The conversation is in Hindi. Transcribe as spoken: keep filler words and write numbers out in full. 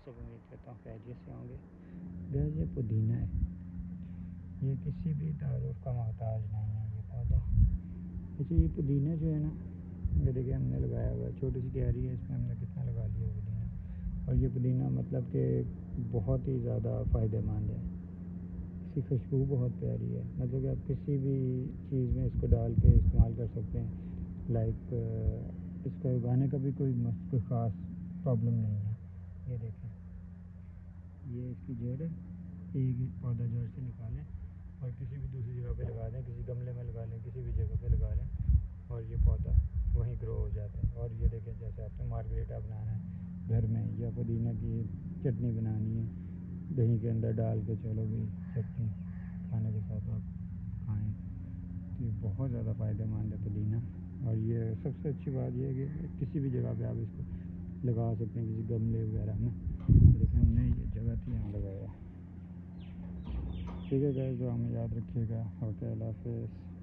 से भी उम्मीद करता हूँ खैरियत से होंगे। गैस ये पुदीना है, ये किसी भी तारुफ का मोहताज नहीं है ये पौधा। अच्छा ये पुदीना जो है ना, ये देखिए हमने लगाया हुआ है, छोटी सी क्यारी है, इसमें हमने कितना लगा लिया पुदीना। और ये पुदीना मतलब कि बहुत ही ज़्यादा फ़ायदेमंद है, इसकी खुशबू बहुत प्यारी है। मतलब कि आप किसी भी चीज़ में इसको डाल के इस्तेमाल कर सकते हैं। लाइक इसको उगाने का भी कोई मस्त कोई ख़ास प्रॉब्लम नहीं है। ये देखें, ये इसकी जड़ है, एक पौधा जड़ से निकालें और किसी भी दूसरी जगह पे लगा दें, किसी गमले में लगा लें, किसी भी जगह पे लगा लें और ये पौधा वहीं ग्रो हो जाता है। और ये देखें, जैसे आपने मार्गरेटा बनाना है घर में या पुदीना की चटनी बनानी है दही के अंदर डाल के, चलो भी चटनी खाने के साथ आप खाएँ, तो ये बहुत ज़्यादा फ़ायदेमंद है पुदीना। और ये सबसे अच्छी बात यह है कि किसी भी जगह पे आप इसको लगा सकते हैं, किसी गमले वगैरह में। देखिए हमने ये जगह थी यहाँ लगाया। ठीक है गाइस, जो हमें याद रखिएगा। ओके, अल्लाह हाफ़िज़।